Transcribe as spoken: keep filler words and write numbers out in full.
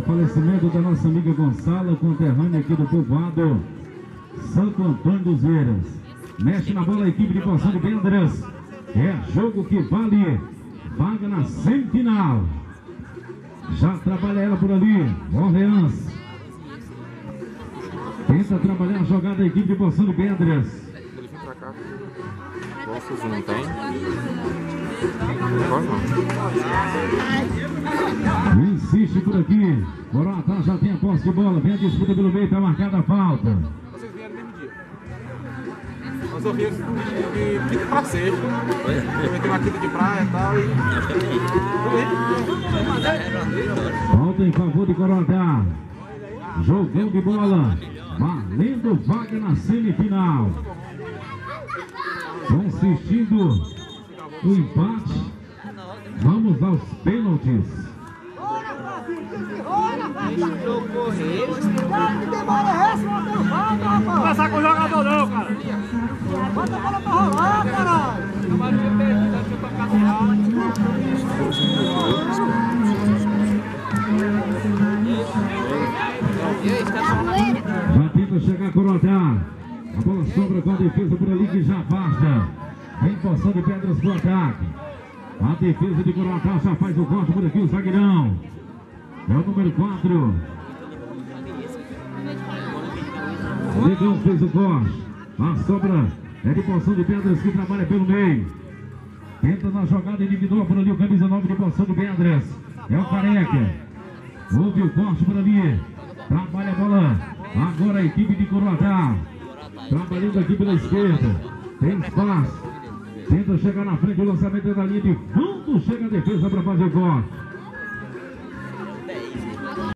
falecimento da nossa amiga Gonçala, conterrânea aqui do povoado Santo Antônio dos Eiras. Mexe na bola a equipe de Poção de Pedras. É jogo que vale vaga na semifinal. Já trabalha ela por ali, Orleans. Tenta trabalhar a jogada da equipe de Poção de Pedras. Ele vem pra cá. Bolsas não tem? Não. Insiste por aqui. Coroatá já tem a posse de bola. Vem a disputa pelo meio, está marcada a falta. Vocês vieram no mesmo dia. Nós ouvimos de quinta pra sexta. Eu tenho uma quinta de praia e tal. E... Falta em favor de Coroatá. Jogão de bola. Valendo vaga na semifinal. Consistindo o empate. Vamos aos pênaltis. Não passar com o jogador não, cara. Bota a bola pra rolar, caralho. Já tenta chegar Coroatá. A bola sobra com a defesa por ali que já basta. Vem Poção de Pedras pro ataque. A defesa de Coroatá já faz o corte por aqui, o zagueirão. É o número quatro. Negão fez o corte. A sobra é de Poção de Pedras que trabalha pelo meio. Tenta na jogada individual por ali o camisa nove de Poção de Pedras. É o Careca. Houve o corte por ali. Trabalha a bola. Agora a equipe de Coroatá. Trabalhando aqui pela esquerda. Tem espaço. Tenta chegar na frente. O lançamento é da linha de fundo. Chega a defesa para fazer o corte.